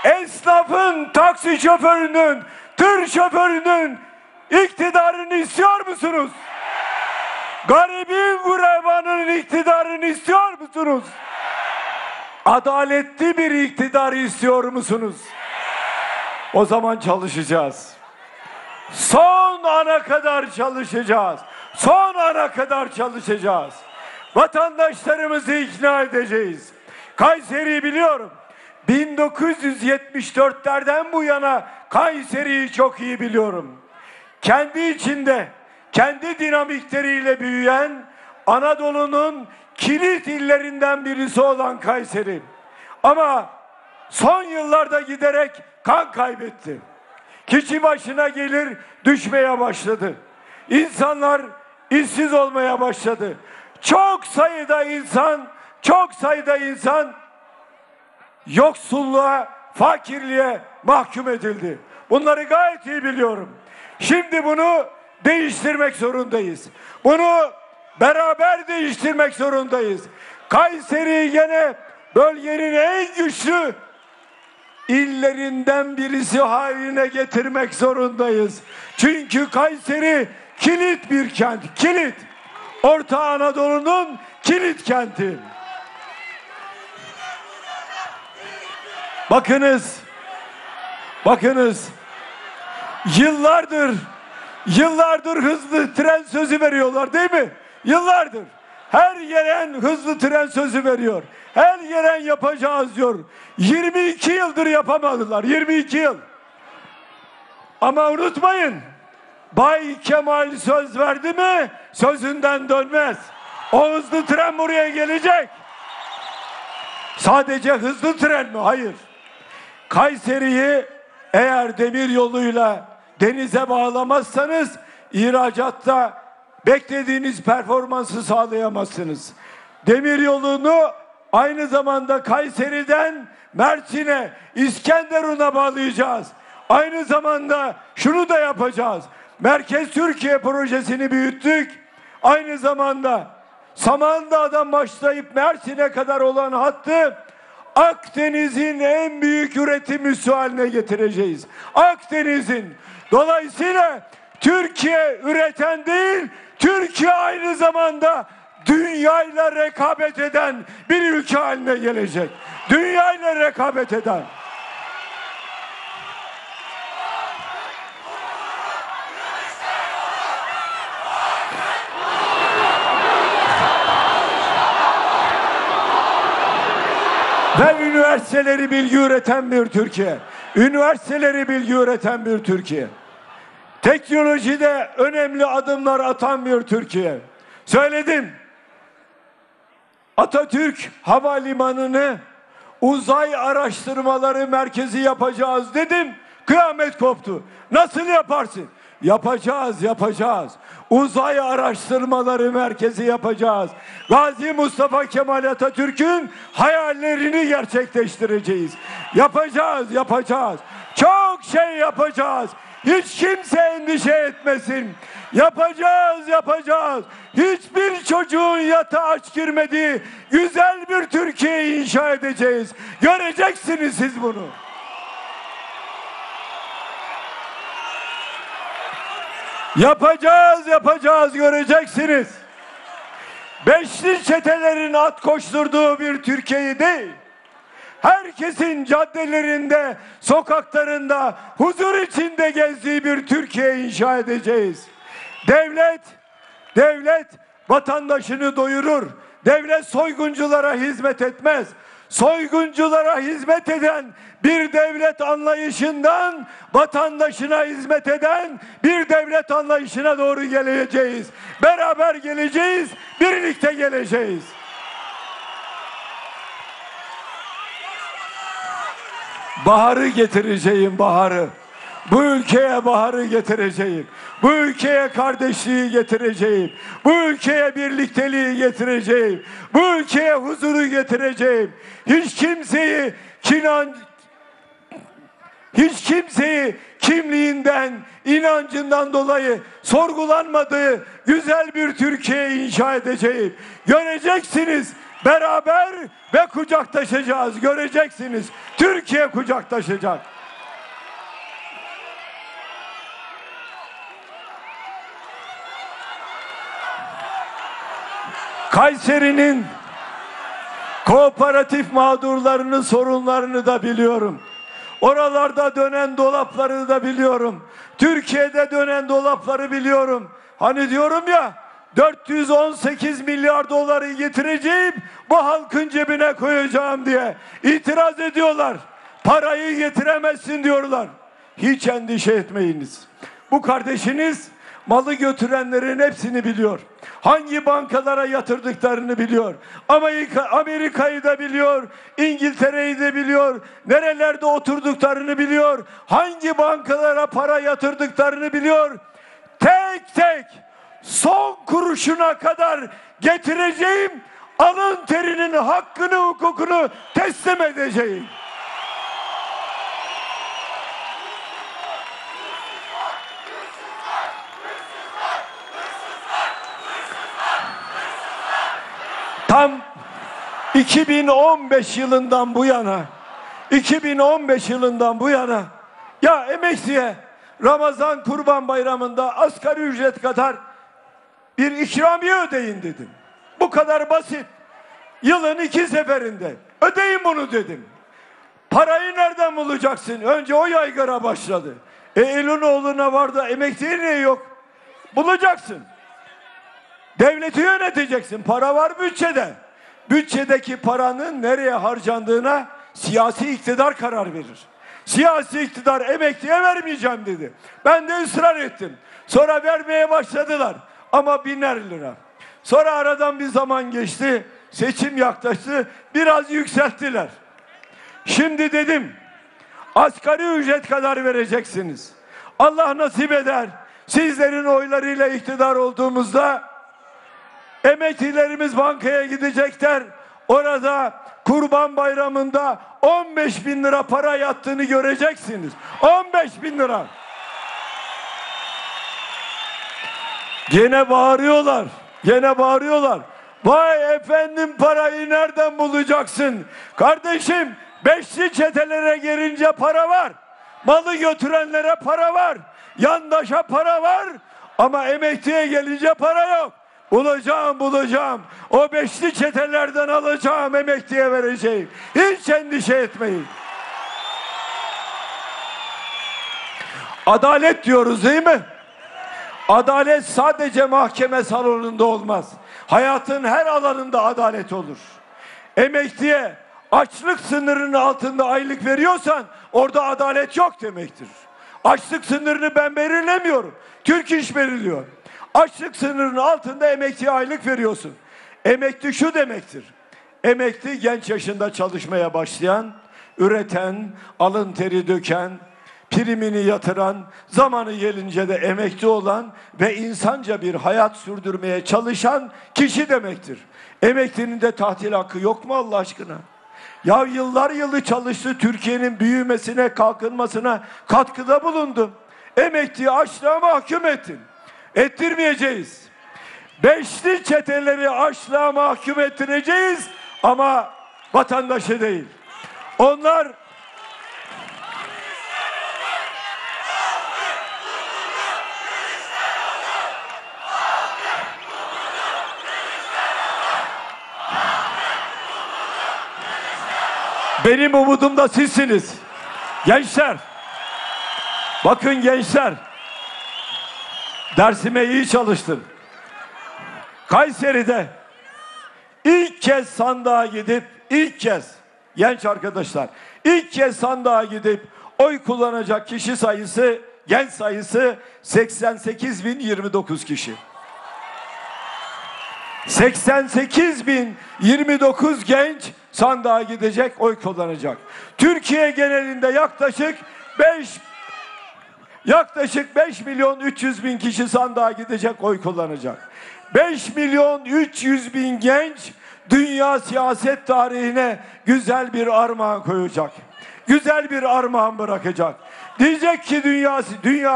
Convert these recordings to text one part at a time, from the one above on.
esnafın, taksi şoförünün, tır şoförünün iktidarını istiyor musunuz? Garibin gurebanın iktidarını istiyor musunuz? Adaletli bir iktidarı istiyor musunuz? O zaman çalışacağız. Son ana kadar çalışacağız. Son ana kadar çalışacağız. Vatandaşlarımızı ikna edeceğiz. Kayseri'yi biliyorum. 1974'lerden bu yana Kayseri'yi çok iyi biliyorum. Kendi içinde, kendi dinamikleriyle büyüyen Anadolu'nun kilit illerinden birisi olan Kayseri. Ama son yıllarda giderek kan kaybetti. Kişi başına gelir düşmeye başladı. İnsanlar işsiz olmaya başladı. Çok sayıda insan yoksulluğa, fakirliğe mahkum edildi. Bunları gayet iyi biliyorum. Şimdi bunu değiştirmek zorundayız. Bunu beraber değiştirmek zorundayız. Kayseri'yi gene bölgenin en güçlü illerinden birisi haline getirmek zorundayız. Çünkü Kayseri kilit bir kent, kilit. Orta Anadolu'nun kilit kenti. Bakınız, yıllardır hızlı tren sözü veriyorlar değil mi? Yıllardır. Her gelen hızlı tren sözü veriyor. Her gelen yapacağız diyor. 22 yıldır yapamadılar. 22 yıl. Ama unutmayın, Bay Kemal söz verdi mi sözünden dönmez. O hızlı tren buraya gelecek. Sadece hızlı tren mi? Hayır. Kayseri'yi eğer demir yoluyla denize bağlamazsanız ihracatta beklediğiniz performansı sağlayamazsınız. Demir yolunu aynı zamanda Kayseri'den Mersin'e, İskenderun'a bağlayacağız. Aynı zamanda şunu da yapacağız. Merkez Türkiye projesini büyüttük. Aynı zamanda Samandağ'dan başlayıp Mersin'e kadar olan hattı Akdeniz'in en büyük üretim üssü haline getireceğiz. Akdeniz'in. Dolayısıyla Türkiye üreten değil, Türkiye aynı zamanda dünyayla rekabet eden bir ülke haline gelecek. Dünyayla rekabet eden. Ve üniversiteleri bilgi üreten bir Türkiye. Üniversiteleri bilgi üreten bir Türkiye. Teknolojide önemli adımlar atan bir Türkiye. Söyledim. Atatürk Havalimanı'nı uzay araştırmaları merkezi yapacağız dedim. Kıyamet koptu. Nasıl yaparsın? Yapacağız. Uzay araştırmaları merkezi yapacağız. Gazi Mustafa Kemal Atatürk'ün hayallerini gerçekleştireceğiz. Yapacağız. Çok şey yapacağız. Hiç kimse endişe etmesin. Yapacağız. Hiçbir çocuğun yatağa aç girmediği güzel bir Türkiye inşa edeceğiz. Göreceksiniz siz bunu. Yapacağız, göreceksiniz. Beşli çetelerin at koşturduğu bir Türkiye'yi değil, herkesin caddelerinde, sokaklarında huzur içinde gezdiği bir Türkiye inşa edeceğiz. Devlet vatandaşını doyurur. Devlet soygunculara hizmet etmez. Soygunculara hizmet eden bir devlet anlayışından vatandaşına hizmet eden bir devlet anlayışına doğru geleceğiz. Beraber geleceğiz, birlikte geleceğiz. Baharı getireceğim, baharı. Bu ülkeye baharı getireceğim. Bu ülkeye kardeşliği getireceğim. Bu ülkeye birlikteliği getireceğim. Bu ülkeye huzuru getireceğim. Hiç kimseyi kimliğinden, inancından dolayı sorgulanmadığı güzel bir Türkiye inşa edeceğim. Göreceksiniz, beraber ve kucaklaşacağız. Göreceksiniz. Türkiye kucaklaşacak. Kayseri'nin kooperatif mağdurlarının sorunlarını da biliyorum. Oralarda dönen dolapları da biliyorum. Türkiye'de dönen dolapları biliyorum. Hani diyorum ya, 418 milyar doları getireceğim, bu halkın cebine koyacağım diye itiraz ediyorlar. Parayı getiremezsin diyorlar. Hiç endişe etmeyiniz. Bu kardeşiniz malı götürenlerin hepsini biliyor. Hangi bankalara yatırdıklarını biliyor. Amerika'yı da biliyor. İngiltere'yi de biliyor. Nerelerde oturduklarını biliyor. Hangi bankalara para yatırdıklarını biliyor. Tek tek son kuruşuna kadar getireceğim. Alın terinin hakkını, hukukunu teslim edeceğim. Tam 2015 yılından bu yana ya emekliye Ramazan Kurban Bayramı'nda asgari ücret kadar bir ikramiye ödeyin dedim. Bu kadar basit. Yılın 2 seferinde ödeyin bunu dedim. Parayı nereden bulacaksın? Önce o yaygara başladı. Eloğlu'na var da emekliye niye yok? Bulacaksın. Devleti yöneteceksin. Para var bütçede. Bütçedeki paranın nereye harcandığına siyasi iktidar karar verir. Siyasi iktidar emekliye vermeyeceğim dedi. Ben de ısrar ettim. Sonra vermeye başladılar. Ama 1000'er lira. Sonra aradan bir zaman geçti. Seçim yaklaştı. Biraz yükselttiler. Şimdi dedim, asgari ücret kadar vereceksiniz. Allah nasip eder. Sizlerin oylarıyla iktidar olduğumuzda emeklilerimiz bankaya gidecekler. Orada Kurban Bayramı'nda 15.000 lira para yattığını göreceksiniz. 15.000 lira. Gene bağırıyorlar. Vay efendim, parayı nereden bulacaksın? Kardeşim, beşli çetelere gelince para var. Malı götürenlere para var. Yandaşa para var. Ama emekliye gelince para yok. Bulacağım. O beşli çetelerden alacağım, emekliye vereceğim. Hiç endişe etmeyin. Adalet diyoruz değil mi? Adalet sadece mahkeme salonunda olmaz. Hayatın her alanında adalet olur. Emekliye açlık sınırının altında aylık veriyorsan orada adalet yok demektir. Açlık sınırını ben belirlemiyorum. Türk İş belirliyor. Açlık sınırının altında emekliye aylık veriyorsun. Emekli şu demektir. Emekli genç yaşında çalışmaya başlayan, üreten, alın teri döken, primini yatıran, zamanı gelince de emekli olan ve insanca bir hayat sürdürmeye çalışan kişi demektir. Emeklinin de tatil hakkı yok mu Allah aşkına? Ya yıllar yılı çalıştı, Türkiye'nin büyümesine, kalkınmasına katkıda bulundu. Emekliyi açlığa mahkum ettin. Ettirmeyeceğiz. Beşli çeteleri açlığa mahkum ettireceğiz ama vatandaşı değil. Onlar benim umudum da sizsiniz. Gençler. Bakın gençler. Dersime iyi çalıştım. Kayseri'de ilk kez sandığa gidip, genç arkadaşlar, ilk kez sandığa gidip oy kullanacak kişi sayısı, genç sayısı 88.029 kişi. 88.029 genç sandığa gidecek, oy kullanacak. Türkiye genelinde yaklaşık 5.300.000 kişi sandığa gidecek, oy kullanacak. 5.300.000 genç dünya siyaset tarihine güzel bir armağan koyacak. Güzel bir armağan bırakacak. Diyecek ki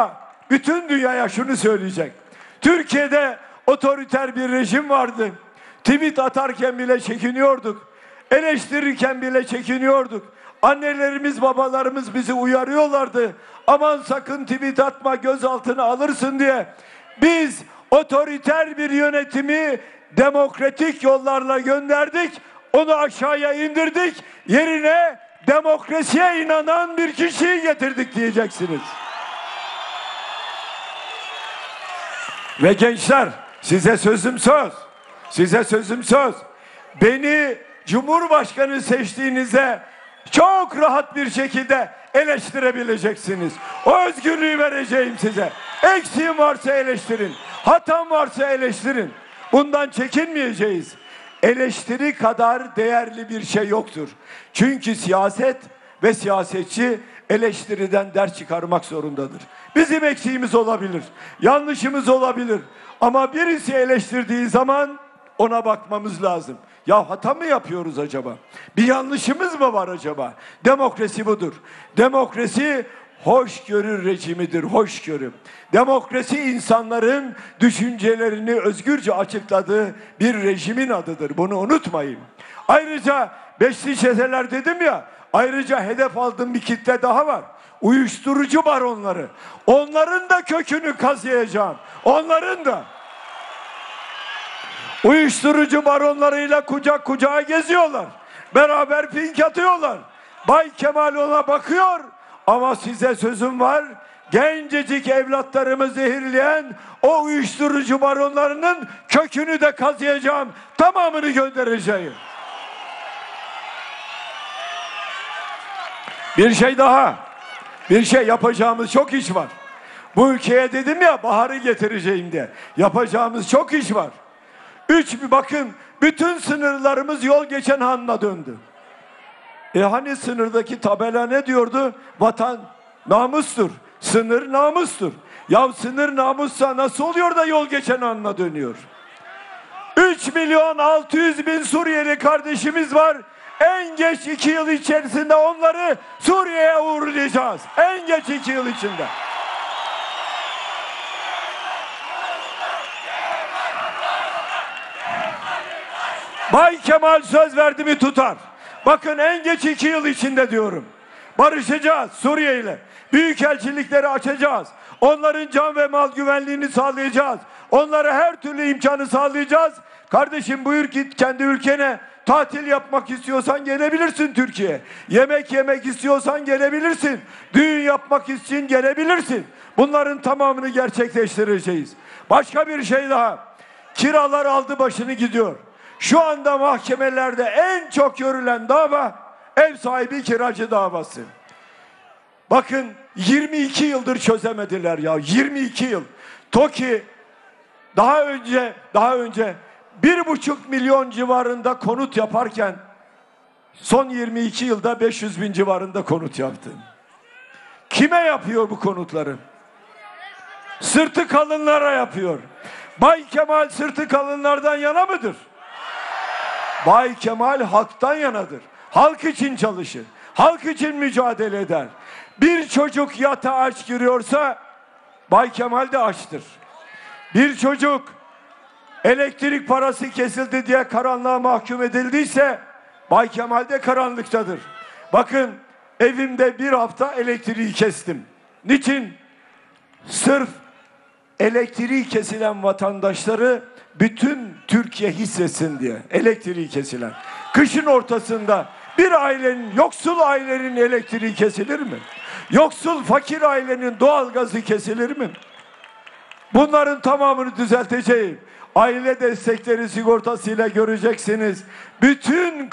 bütün dünyaya şunu söyleyecek. Türkiye'de otoriter bir rejim vardı. Tweet atarken bile çekiniyorduk. Eleştirirken bile çekiniyorduk. Annelerimiz, babalarımız bizi uyarıyorlardı. Aman sakın tweet atma, gözaltına alırsın diye. Biz otoriter bir yönetimi demokratik yollarla gönderdik. Onu aşağıya indirdik. Yerine demokrasiye inanan bir kişiyi getirdik diyeceksiniz. Ve gençler, size sözüm söz. Size sözüm söz. Beni Cumhurbaşkanı seçtiğinizde çok rahat bir şekilde eleştirebileceksiniz. O özgürlüğü vereceğim size. Eksiğim varsa eleştirin. Hatam varsa eleştirin. Bundan çekinmeyeceğiz. Eleştiri kadar değerli bir şey yoktur. Çünkü siyaset ve siyasetçi eleştiriden ders çıkarmak zorundadır. Bizim eksiğimiz olabilir, yanlışımız olabilir. Ama birisi eleştirdiği zaman ona bakmamız lazım. Ya hata mı yapıyoruz acaba? Bir yanlışımız mı var acaba? Demokrasi budur. Demokrasi hoşgörü rejimidir, hoşgörü. Demokrasi insanların düşüncelerini özgürce açıkladığı bir rejimin adıdır. Bunu unutmayın. Ayrıca beşli çeteler dedim ya, ayrıca hedef aldığım bir kitle daha var. Uyuşturucu baronları. Onların da kökünü kazıyacağım. Onların da. Uyuşturucu baronlarıyla kucak kucağa geziyorlar. Beraber pink atıyorlar. Bay Kemal ona bakıyor. Ama size sözüm var. Gencecik evlatlarımı zehirleyen o uyuşturucu baronlarının kökünü de kazıyacağım. Tamamını göndereceğim. Bir şey daha. Bir şey yapacağımız çok iş var. Bu ülkeye dedim ya baharı getireceğim diye. Yapacağımız çok iş var. Bakın bütün sınırlarımız yol geçen hanına döndü. Hani sınırdaki tabela ne diyordu? Vatan namustur. Sınır namustur. Ya sınır namussa nasıl oluyor da yol geçen hanına dönüyor? 3.600.000 Suriyeli kardeşimiz var. En geç 2 yıl içerisinde onları Suriye'ye uğurlayacağız. En geç 2 yıl içinde. Bay Kemal söz verdi mi tutar. Bakın en geç 2 yıl içinde diyorum. Barışacağız Suriye ile. Büyükelçilikleri açacağız. Onların can ve mal güvenliğini sağlayacağız. Onlara her türlü imkanı sağlayacağız. Kardeşim buyur git kendi ülkene. Tatil yapmak istiyorsan gelebilirsin Türkiye. Yemek yemek istiyorsan gelebilirsin. Düğün yapmak için gelebilirsin. Bunların tamamını gerçekleştireceğiz. Başka bir şey daha. Kiralar aldı başını gidiyor. Şu anda mahkemelerde en çok görülen dava ev sahibi kiracı davası. Bakın 22 yıldır çözemediler ya. 22 yıl. TOKİ daha önce 1,5 milyon civarında konut yaparken son 22 yılda 500.000 civarında konut yaptı. Kime yapıyor bu konutları? Sırtı kalınlara yapıyor. Bay Kemal sırtı kalınlardan yana mıdır? Bay Kemal halktan yanadır. Halk için çalışır. Halk için mücadele eder. Bir çocuk yatağa aç giriyorsa Bay Kemal de açtır. Bir çocuk elektrik parası kesildi diye karanlığa mahkum edildiyse Bay Kemal de karanlıktadır. Bakın evimde bir hafta elektriği kestim. Niçin? Sırf elektriği kesilen vatandaşları bütün Türkiye hissetsin diye. Elektriği kesilen. Kışın ortasında bir ailenin, yoksul ailenin elektriği kesilir mi? Yoksul fakir ailenin doğalgazı kesilir mi? Bunların tamamını düzelteceğim. Aile destekleri sigortasıyla göreceksiniz. Bütün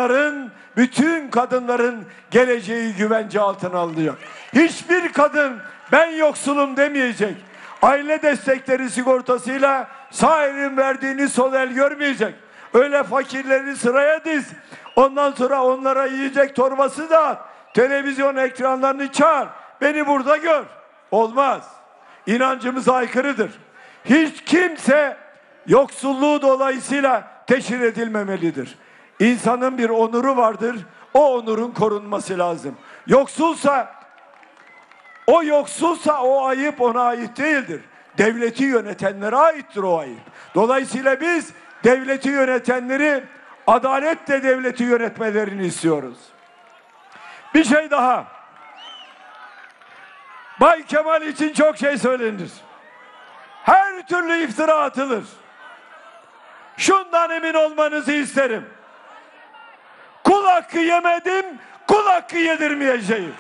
kadınların geleceği güvence altına alınıyor. Hiçbir kadın ben yoksulum demeyecek. Aile destekleri sigortasıyla sağ elin verdiğini sol el görmeyecek. Öyle fakirleri sıraya diz. Ondan sonra onlara yiyecek torbası dağıt. Televizyon ekranlarını çağır. Beni burada gör. Olmaz. İnancımıza aykırıdır. Hiç kimse yoksulluğu dolayısıyla teşhir edilmemelidir. İnsanın bir onuru vardır. O onurun korunması lazım. Yoksulsa o ayıp ona ait değildir. Devleti yönetenlere aittir o ayıp. Dolayısıyla biz devleti yönetenleri adaletle devleti yönetmelerini istiyoruz. Bir şey daha. Bay Kemal için çok şey söylenir. Her türlü iftira atılır. Şundan emin olmanızı isterim. Kul hakkı yemedim, kul hakkı yedirmeyeceğim.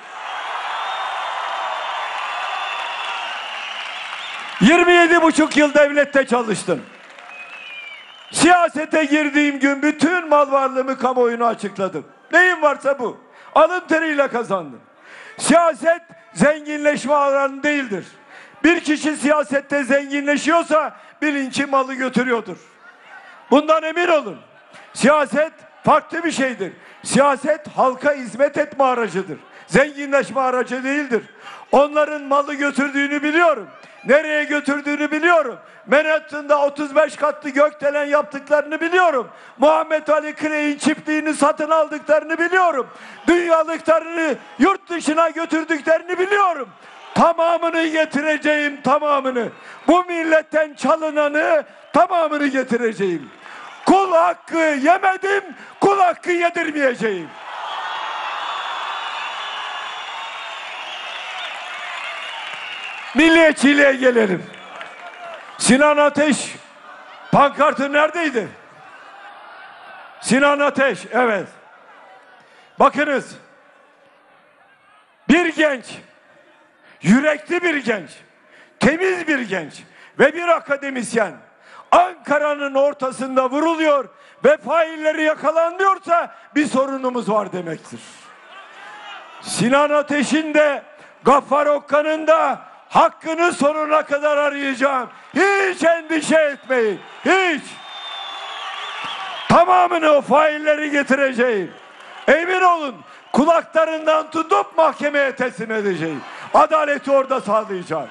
27,5 yıl devlette çalıştım. Siyasete girdiğim gün bütün mal varlığımı kamuoyuna açıkladım. Neyim varsa bu. Alın teriyle kazandım. Siyaset zenginleşme alanı değildir. Bir kişi siyasette zenginleşiyorsa bilin ki malı götürüyordur. Bundan emin olun. Siyaset farklı bir şeydir. Siyaset halka hizmet etme aracıdır. Zenginleşme aracı değildir. Onların malı götürdüğünü biliyorum. Nereye götürdüğünü biliyorum. Manhattan'da 35 katlı gökdelen yaptıklarını biliyorum. Muhammed Ali Clay'in çiftliğini satın aldıklarını biliyorum. Dünyalıklarını yurt dışına götürdüklerini biliyorum. Tamamını getireceğim, tamamını. Bu milletten çalınanı tamamını getireceğim. Kul hakkı yemedim, kul hakkı yedirmeyeceğim. Milliyetçiliğe gelelim. Sinan Ateş pankartı neredeydi? Sinan Ateş, evet. Bakınız, bir genç, yürekli bir genç, temiz bir genç ve bir akademisyen Ankara'nın ortasında vuruluyor ve failleri yakalanmıyorsa bir sorunumuz var demektir. Sinan Ateş'in de Gaffar Okkan'ın da hakkını sonuna kadar arayacağım. Hiç endişe etmeyin. Hiç. Tamamını o failleri getireceğim. Emin olun, kulaklarından tutup mahkemeye teslim edeceğim. Adaleti orada sağlayacağız.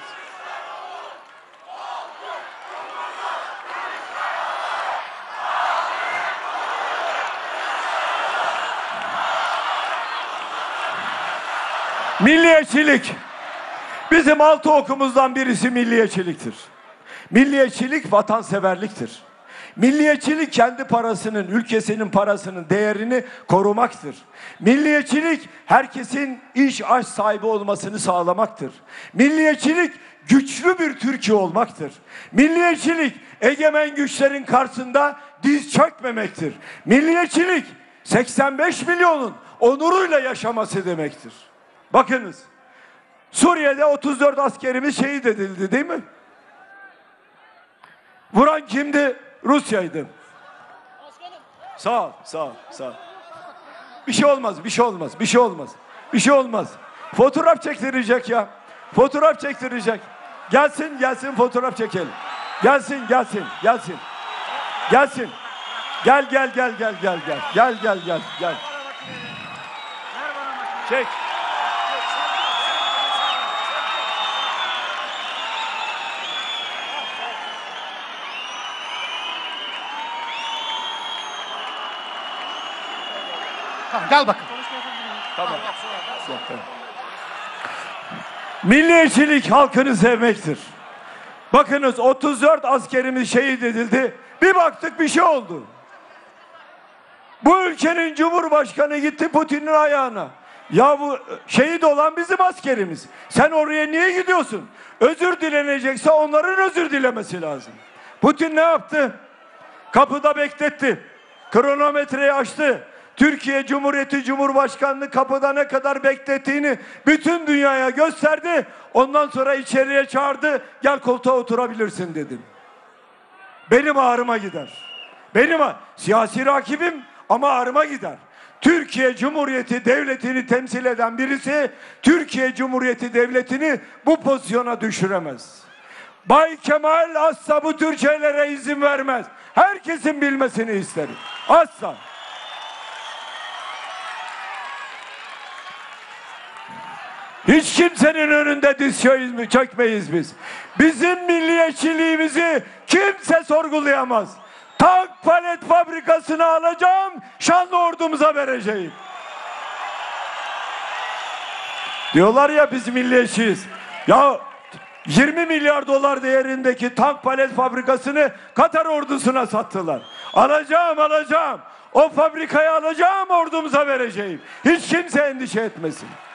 Milliyetçilik. Bizim 6 okumuzdan birisi milliyetçiliktir. Milliyetçilik vatanseverliktir. Milliyetçilik kendi parasının, ülkesinin parasının değerini korumaktır. Milliyetçilik herkesin iş aş sahibi olmasını sağlamaktır. Milliyetçilik güçlü bir Türkiye olmaktır. Milliyetçilik egemen güçlerin karşısında diz çökmemektir. Milliyetçilik 85 milyonun onuruyla yaşaması demektir. Bakınız, Suriye'de 34 askerimiz şehit edildi değil mi? Vuran kimdi? Rusya'ydı. Sağ ol, sağ ol, sağ ol. Bir şey olmaz, bir şey olmaz, bir şey olmaz. Bir şey olmaz. Fotoğraf çektirecek ya. Fotoğraf çektirecek. Gelsin, gelsin fotoğraf çekelim. Gelsin, gelsin, gelsin. Gelsin. Gel, gel, gel, gel, gel, gel. Gel, gel, gel, gel. Çek. Tamam, gel bakın. Tamam. Milliyetçilik halkını sevmektir. Bakınız 34 askerimiz şehit edildi. Bir baktık bir şey oldu. Bu ülkenin Cumhurbaşkanı gitti Putin'in ayağına. Ya bu şehit olan bizim askerimiz. Sen oraya niye gidiyorsun? Özür dilenecekse onların özür dilemesi lazım. Putin ne yaptı? Kapıda bekletti. Kronometreyi açtı. Türkiye Cumhuriyeti Cumhurbaşkanlığı kapıda ne kadar beklettiğini bütün dünyaya gösterdi. Ondan sonra içeriye çağırdı. Gel koltuğa oturabilirsin dedim. Benim ağrıma gider. Siyasi rakibim ama ağrıma gider. Türkiye Cumhuriyeti Devleti'ni temsil eden birisi Türkiye Cumhuriyeti Devleti'ni bu pozisyona düşüremez. Bay Kemal asla bu tür şeylere izin vermez. Herkesin bilmesini isterim. Asla. Hiç kimsenin önünde diz çökmeyiz biz. Bizim milliyetçiliğimizi kimse sorgulayamaz. Tank palet fabrikasını alacağım, şanlı ordumuza vereceğim. Diyorlar ya biz milliyetçiyiz. Ya 20 milyar dolar değerindeki tank palet fabrikasını Katar ordusuna sattılar. Alacağım. O fabrikayı alacağım, ordumuza vereceğim. Hiç kimse endişe etmesin.